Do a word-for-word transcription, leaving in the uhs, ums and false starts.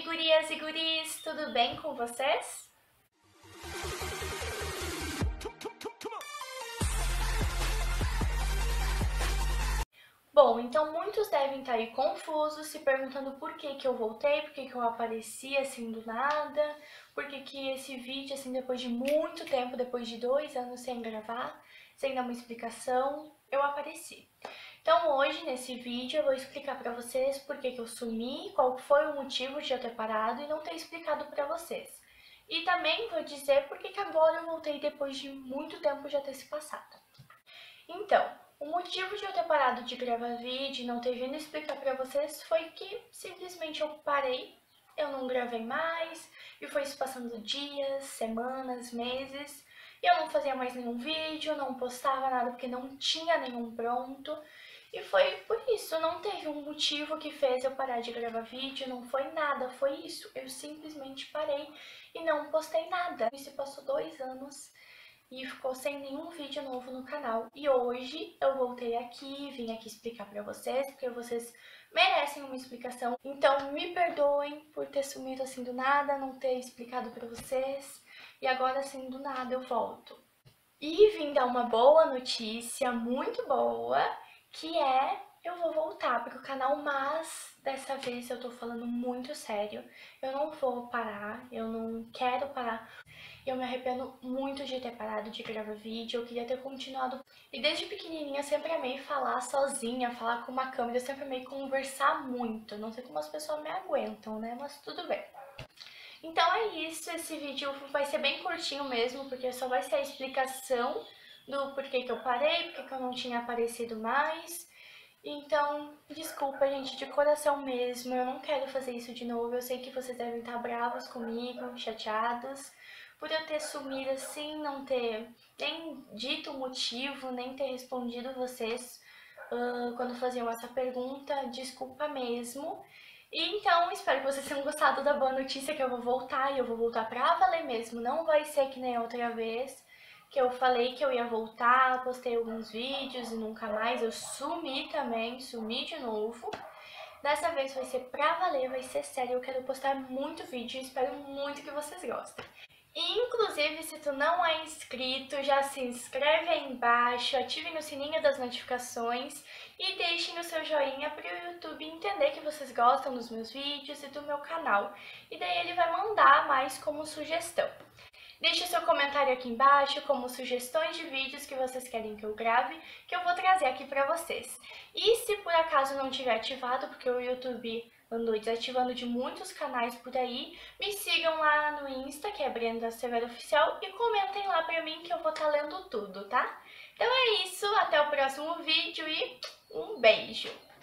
gurias e guris, tudo bem com vocês? Bom, então muitos devem estar aí confusos, se perguntando por que que eu voltei, por que que eu apareci assim do nada, por que que esse vídeo, assim, depois de muito tempo, depois de dois anos sem gravar, sem dar uma explicação, eu apareci. Então hoje, nesse vídeo, eu vou explicar pra vocês por que que eu sumi, qual foi o motivo de eu ter parado e não ter explicado pra vocês. E também vou dizer por que que agora eu voltei depois de muito tempo já ter se passado. Então, o motivo de eu ter parado de gravar vídeo e não ter vindo explicar pra vocês foi que simplesmente eu parei, eu não gravei mais, e foi se passando dias, semanas, meses, e eu não fazia mais nenhum vídeo, não postava nada porque não tinha nenhum pronto. E foi por isso, não teve um motivo que fez eu parar de gravar vídeo, não foi nada, foi isso. Eu simplesmente parei e não postei nada. E se passou dois anos e ficou sem nenhum vídeo novo no canal. E hoje eu voltei aqui, vim aqui explicar pra vocês, porque vocês merecem uma explicação. Então me perdoem por ter sumido assim do nada, não ter explicado pra vocês. E agora assim do nada eu volto. E vim dar uma boa notícia, muito boa, que é eu vou voltar para o canal, mas dessa vez eu tô falando muito sério. Eu não vou parar, eu não quero parar. Eu me arrependo muito de ter parado de gravar vídeo, eu queria ter continuado. E desde pequenininha eu sempre amei falar sozinha, falar com uma câmera, eu sempre amei conversar muito. Não sei como as pessoas me aguentam, né? Mas tudo bem. Então é isso, esse vídeo vai ser bem curtinho mesmo, porque só vai ser a explicação do porquê que eu parei, porque que eu não tinha aparecido mais. Então, desculpa, gente, de coração mesmo, eu não quero fazer isso de novo. Eu sei que vocês devem estar bravos comigo, chateados, por eu ter sumido assim, não ter nem dito o motivo, nem ter respondido vocês uh, quando faziam essa pergunta. Desculpa mesmo. E então, espero que vocês tenham gostado da boa notícia, que eu vou voltar, e eu vou voltar pra valer mesmo. Não vai ser que nem outra vez, que eu falei que eu ia voltar, postei alguns vídeos e nunca mais. Eu sumi também, sumi de novo. Dessa vez vai ser pra valer, vai ser sério. Eu quero postar muito vídeo e espero muito que vocês gostem. E, inclusive, se tu não é inscrito, já se inscreve aí embaixo, ative o sininho das notificações e deixem o seu joinha para o YouTube entender que vocês gostam dos meus vídeos e do meu canal. E daí ele vai mandar mais como sugestão. Deixe seu comentário aqui embaixo como sugestões de vídeos que vocês querem que eu grave, que eu vou trazer aqui para vocês. E se por acaso não tiver ativado, porque o YouTube andou desativando de muitos canais por aí, me sigam lá no Insta, que é Brenda Severo Oficial, e comentem lá pra mim que eu vou estar lendo tudo, tá? Então é isso, até o próximo vídeo e um beijo!